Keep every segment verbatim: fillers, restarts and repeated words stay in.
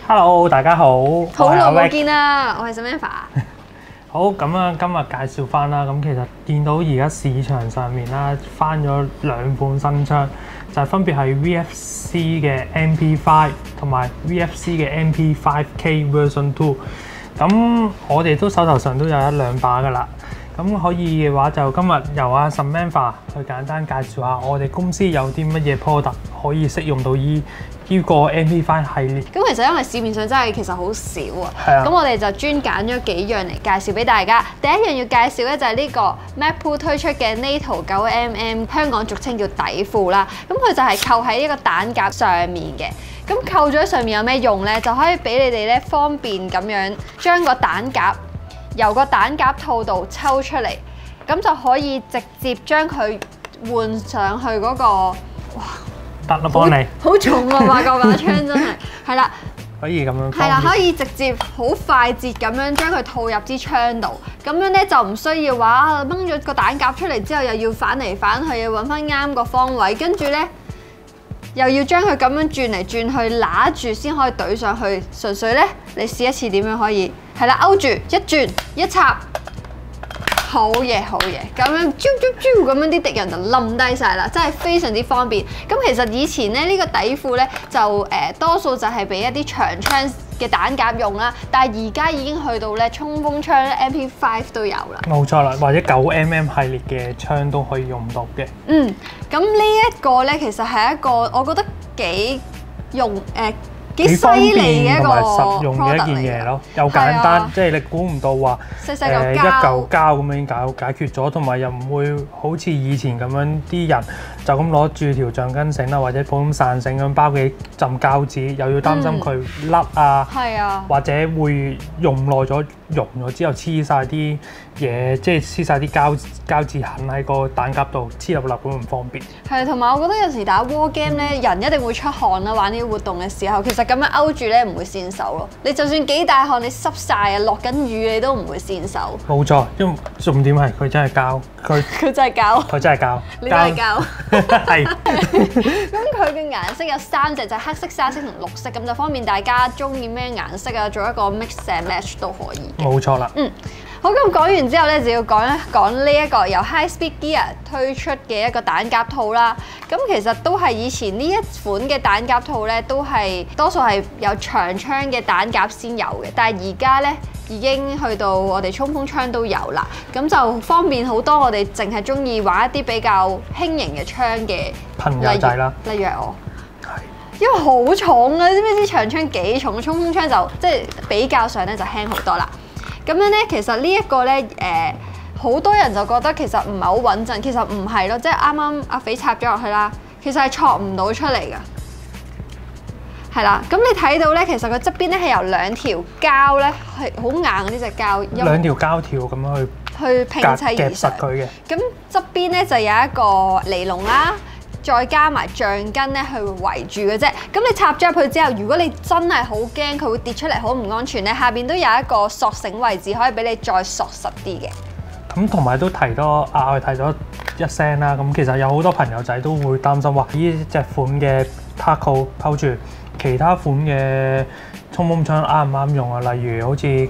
Hello， 大家好， 好耐冇見啦，我係 Samantha。 好，咁啊，今日介紹翻啦。咁其實見到而家市場上面啦，翻咗兩款新槍，就係分別係 V F C 嘅 M P 五 同埋 V F C 嘅 M P 五 K Version Two。咁我哋都手頭上都有一兩把噶啦。咁可以嘅話，就今日由阿 Samantha 去簡單介紹下我哋公司有啲乜嘢 product 可以適用到依呢個 M P 五 系列。 咁其實因為市面上真係其實好少啊， 係啊， 咁我哋就專揀咗幾樣嚟介紹俾大家。第一樣要介紹咧就係呢個 Magpul 推出嘅 NATO 九 M M， 香港俗稱叫底褲啦。咁佢就係扣喺呢個彈夾上面嘅。咁扣咗喺上面有咩用咧？就可以俾你哋咧方便咁樣將個彈夾由個彈夾套度抽出嚟，咁就可以直接將佢換上去嗰個，哇！ 得啦，幫你。 好重啊！話個把槍真係，係啦， 可以咁樣。 係啦，可以直接好快捷咁樣將佢套入支槍度，咁樣咧就唔需要話掹咗個彈夾出嚟之後又要反嚟反去，要揾翻啱個方位，跟住咧又要將佢咁樣轉嚟轉去揦住先可以懟上去。純粹咧，你試一次點樣可以？係啦，勾住一轉一插。好嘢，好嘢！咁樣啾啾啾咁樣啲敵人就冧低晒啦，真係非常之方便。咁其實以前咧呢個底褲咧就誒、呃、多數就係俾一啲長槍嘅彈夾用啦，但係而家已經去到咧衝鋒槍 M P 五 都有啦。 冇錯啦，或者九 M M 系列嘅槍都可以用到嘅。 嗯，咁呢一個咧其實係一個我覺得幾用誒。呃幾犀利嘅一個實用嘅一件嘢咯，又簡單，啊、即係你估唔到話細細嚿膠一嚿膠咁樣解解決咗，同埋又唔會好似以前咁樣啲人就咁攞住條橡筋繩啦，或者普通散繩咁包幾浸膠紙，又要擔心佢甩啊， 係啊， 或者會用耐咗溶咗之後黐晒啲嘢，即係黐晒啲膠膠紙痕喺個彈夾度黐入立咁唔方便。 係，同埋我覺得有時打 war game 咧，人一定會出汗啦，玩呢啲活動嘅時候，其實咁樣勾住咧唔會跣手咯。你就算幾大汗，你濕晒啊，落緊雨你都唔會跣手。 冇錯，因為重點係佢真係膠，佢佢真係膠， 佢真係膠， 你都係膠。 係。 咁佢嘅顏色有三隻，就係黑色、沙色同綠色，咁就方便大家中意咩顏色啊，做一個 mix and match 都可以。 冇錯啦。 嗯。好，咁講完之後咧，就要講一講呢一個由 High Speed Gear 推出嘅一個彈夾套啦。咁其實都係以前呢一款嘅彈夾套咧，都係多數係有長槍嘅彈夾先有嘅。但係而家咧已經去到我哋衝鋒槍都有啦，咁就方便好多。我哋淨係中意玩一啲比較輕型嘅槍嘅朋友仔啦， 例如我。因為好重啊！你知唔知支長槍幾重？衝鋒槍就即係比較上咧就輕好多啦。咁樣咧，其實呢一個咧，誒好多人就覺得其實唔係好穩陣，其實唔係咯，即係啱啱阿肥插咗落去啦，其實係戳唔到出嚟㗎，係啦。咁你睇到咧，其實佢側邊咧係由兩條膠咧係好硬嘅呢隻膠， 兩條膠條咁樣去去拼砌而成佢嘅。 咁側邊咧就有一個尼龍啦。再加埋橡筋咧去圍住嘅啫。咁你插咗入去之後，如果你真係好驚佢會跌出嚟，好唔安全咧，下邊都有一個索繩位置，可以俾你再索實啲嘅。 咁同埋都提多額外提咗一聲啦。咁其實有好多朋友仔都會擔心話，呢隻款嘅 tackle 拋住其他款嘅衝鋒槍啱唔啱用啊？例如好似誒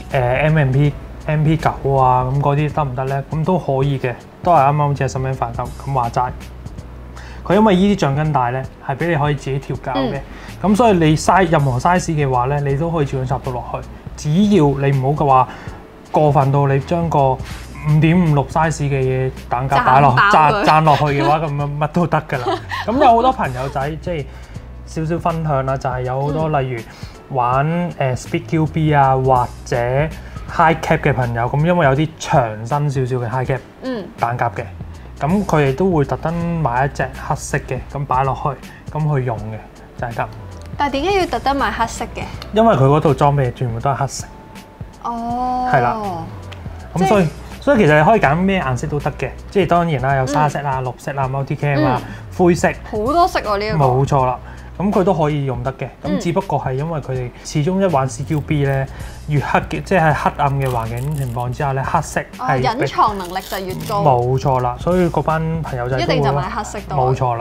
M M P、M P 九啊咁嗰啲得唔得咧？咁都可以嘅，都係啱啱好似阿 Samantha咁咁話齋。佢因為依啲橡筋帶咧，係俾你可以自己調校嘅，咁、嗯、所以你 size 任何 size 嘅話咧，你都可以照樣插到落去。只要你唔好嘅話過分到你將個五點五六 size 嘅嘢彈夾擺落賺賺落去嘅話，咁樣乜都得㗎啦。咁有好多朋友仔即係少少分享啦，就係、是、有好多、嗯、例如玩誒 Speed Q B 啊或者 High Cap 嘅朋友，咁因為有啲長身少少嘅 High Cap 彈夾嘅。咁佢哋都會特登買一隻黑色嘅，咁擺落去，咁去用嘅，就係、是、咁。 但係點解要特登買黑色嘅？因為佢嗰套裝備全部都係黑色。 哦。 係啦。咁所以所以其實你可以揀咩顏色都得嘅，即係當然啦，有沙色啊、綠色啊、multicam 啊、灰色。好多色喎呢個。 冇錯啦。咁佢都可以用得嘅，咁只不過係因為佢哋始終一玩 C Q B 咧，越黑嘅即係黑暗嘅環境情況之下咧，黑色係隱藏能力就越高。 冇錯啦，所以嗰班朋友仔一定就買黑色多。 冇錯啦。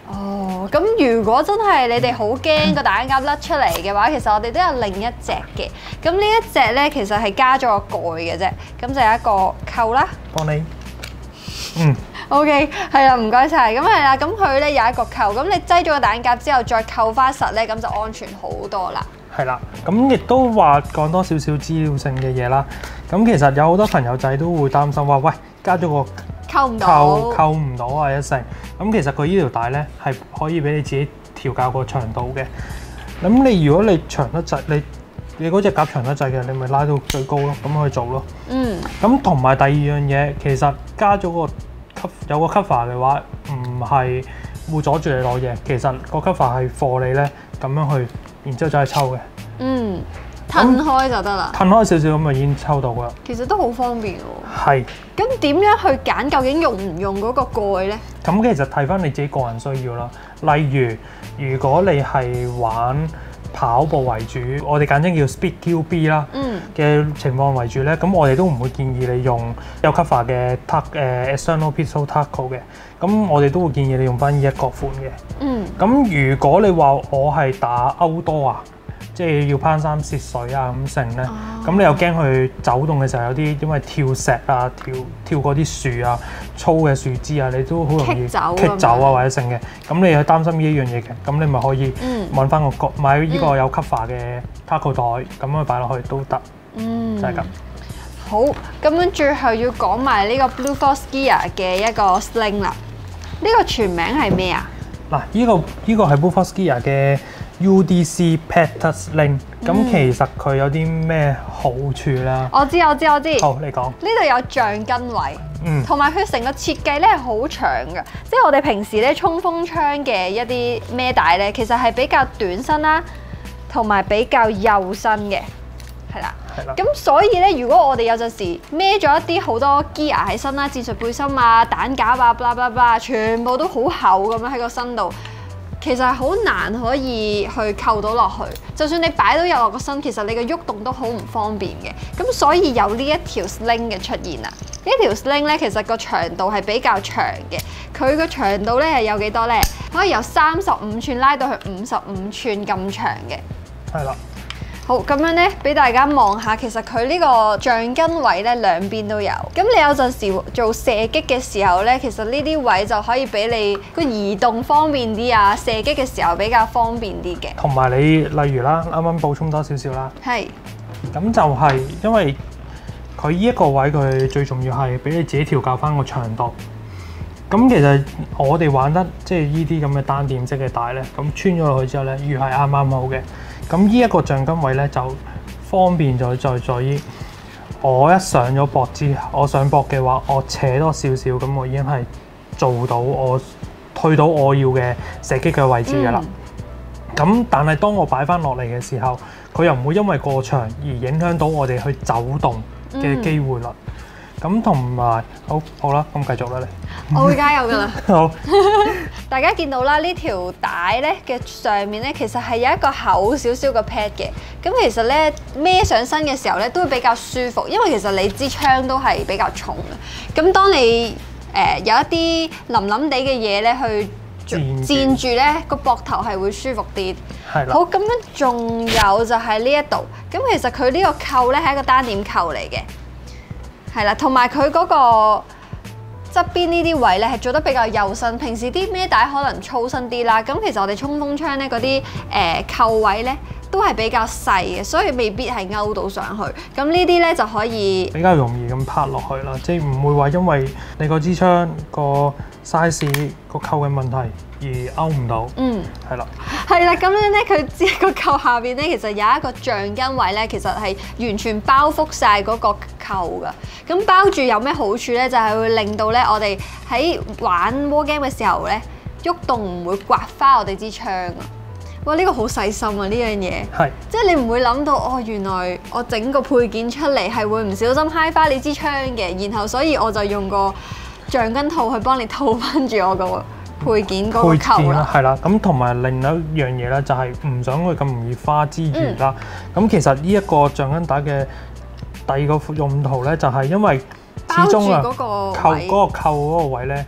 哦，咁如果真係你哋好驚個蛋夾甩出嚟嘅話，其實我哋都有另一隻嘅。咁呢一隻咧，其實係加咗個蓋嘅啫，咁就有一個扣啦。 幫你，嗯。 OK， 係啦，唔該晒。咁係啦，咁佢咧有一個扣，咁你擠咗個蛋夾之後再扣翻實咧，咁就安全好多啦。 係啦，咁亦都話講多少少資料性嘅嘢啦。咁其實有好多朋友仔都會擔心話，喂，加咗個扣唔到， 扣扣唔到啊一成。咁其實佢呢條帶咧係可以俾你自己調校個長度嘅。咁你如果你長得滯，你你嗰隻夾長得滯嘅，你咪拉到最高咯，咁去做咯。嗯。咁同埋第二樣嘢，其實加咗個有個 cover 嘅話，唔係會阻住你攞嘢。其實個 cover 係貨你咧咁樣去，然之後再抽嘅。嗯， 褪開就得啦。 褪開少少咁就已經抽到噶啦。 其實都好方便喎。係。咁點樣去揀究竟用唔用嗰個蓋咧？ 咁其實睇翻你自己個人需要啦。例如，如果你係玩跑步為主，我哋簡稱叫 Speed Q B 啦嘅情況為主咧，咁我哋都唔會建議你用有 cover 嘅 tuck 誒 external pistol tackle 嘅，咁我哋都會建議你用翻呢一個款嘅。嗯。咁如果你話我係打歐多啊，即係要攀山涉水啊咁成咧，咁、哦、你又驚佢走動嘅時候有啲因為跳石啊、跳跳嗰啲樹啊、粗嘅樹枝啊，你都好容易棘走啊或者成嘅，咁你係擔心呢一樣嘢嘅，咁你咪可以揾翻個角買呢個有 cover 嘅 tackle 袋，咁樣擺落去都得。嗯，就係咁。 好，咁樣最後要講埋呢個 Blue Force Gear 嘅一個 sling 啦。呢、呢個全名係咩啊？ 嗱，呢個呢個係 Blue Force Gear 嘅 U D C Pet Sling， 咁、嗯、其實佢有啲咩好處啦？我知我知我知。好，你講。呢度有橡筋位，嗯，同埋佢成個設計咧係好長嘅，即係我哋平時咧衝鋒槍嘅一啲孭帶咧，其實係比較短身啦，同埋比較幼身嘅，係啦。係啦。咁所以咧，如果我哋有陣時孭咗一啲好多 gear 喺身啦，戰術背心啊、彈夾啊、blah blah blah，全部都好厚咁樣喺個身度。其實係好難可以去扣到落去，就算你擺到入落個身，其實你嘅喐動都好唔方便嘅。咁所以有呢一條 sling 嘅出現啦。呢條 sling 咧，其實個長度係比較長嘅。佢個長度咧係有幾多咧？可以由三十五寸拉到去五十五寸咁長嘅。係啦。好，咁樣咧，俾大家望下，其實佢呢個橡筋位咧兩邊都有。咁你有陣時做射擊嘅時候咧，其實呢啲位就可以俾你個移動方便啲啊，射擊嘅時候比較方便啲嘅。同埋你例如啦，啱啱補充多少少啦。係。咁就係因為佢呢一個位，佢最重要係俾你自己調校翻個長度。咁其實我哋玩得即係呢啲咁嘅單點式嘅帶咧，咁穿咗落去之後咧，越係啱啱好嘅。咁呢一個橡筋位咧就方便在在在於，我一上咗膊之後，我上膊嘅話，我扯多少少，咁我已經係做到我退到我要嘅射擊嘅位置㗎啦。咁、嗯、但係當我擺翻落嚟嘅時候，佢又唔會因為過長而影響到我哋去走動嘅機會率。咁同埋好好啦，咁繼續啦你。我會加油㗎啦。好。大家見到啦，呢條帶咧嘅上面咧，其實係有一個厚少少嘅 pad 嘅。咁其實咧孭上身嘅時候咧，都會比較舒服，因為其實你支槍都係比較重嘅。咁當你誒、呃、有一啲腍腍地嘅嘢咧去墊住咧，個膊頭係會舒服啲。係啦。好，咁樣仲有就係呢一度。咁其實佢呢個扣咧係一個單點扣嚟嘅。係啦，同埋佢嗰個側邊呢啲位咧係做得比較幼身，平時啲孭帶可能粗身啲啦。咁其實我哋衝鋒槍咧嗰啲誒扣位咧都係比較細嘅，所以未必係勾到上去。咁呢啲咧就可以比較容易咁拍落去啦，即係唔會話因為你個支槍個 size 個扣嘅問題而勾唔到。嗯，係啦，係啦，咁樣咧佢知個扣下邊咧其實有一個橡筋位咧，其實係完全包覆晒嗰個扣㗎。咁包住有咩好處咧？就係、是、會令到咧我哋喺玩 war game 嘅時候咧，喐動唔會刮花我哋支槍啊！哇，呢、這個好細心啊！呢樣嘢係，即係你唔會諗到哦，原來我整個配件出嚟係會唔小心揩花你支槍嘅，然後所以我就用個橡筋套去幫你套翻住我個配件嗰個扣啦。係啦，咁同埋另一樣嘢咧，就係唔想佢咁容易花之餘啦。咁、嗯、其實呢一個橡筋帶嘅第二個用途咧，就係因為始終啊，扣嗰個扣嗰個位咧，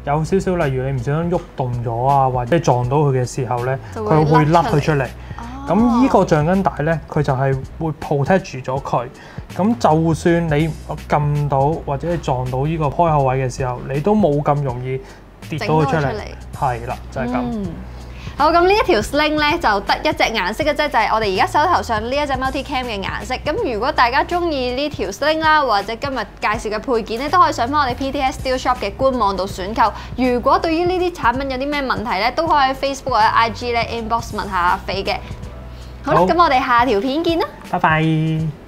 有少少，例如你唔小心喐動咗啊，或者撞到佢嘅時候咧， 就會佢會甩甩出佢出嚟。咁依個橡筋帶咧，佢就係會 protect 住咗佢。咁就算你撳到或者你撞到依個開口位嘅時候，你都冇咁容易跌到佢出嚟。係啦，就係咁。 嗯好，咁呢一條 sling 咧就得一隻顏色嘅啫，就係、是、我哋而家手頭上呢一隻 multi-cam 嘅顏色。咁如果大家中意呢條 sling 啦，或者今日介紹嘅配件咧，都可以上翻我哋 P T S Steel Shop 嘅官網度選購。如果對於呢啲產品有啲咩問題咧，都可以喺 Facebook 或者 I G 咧 inbox 問下阿肥嘅。好啦，咁我哋下條片見啦， 拜拜。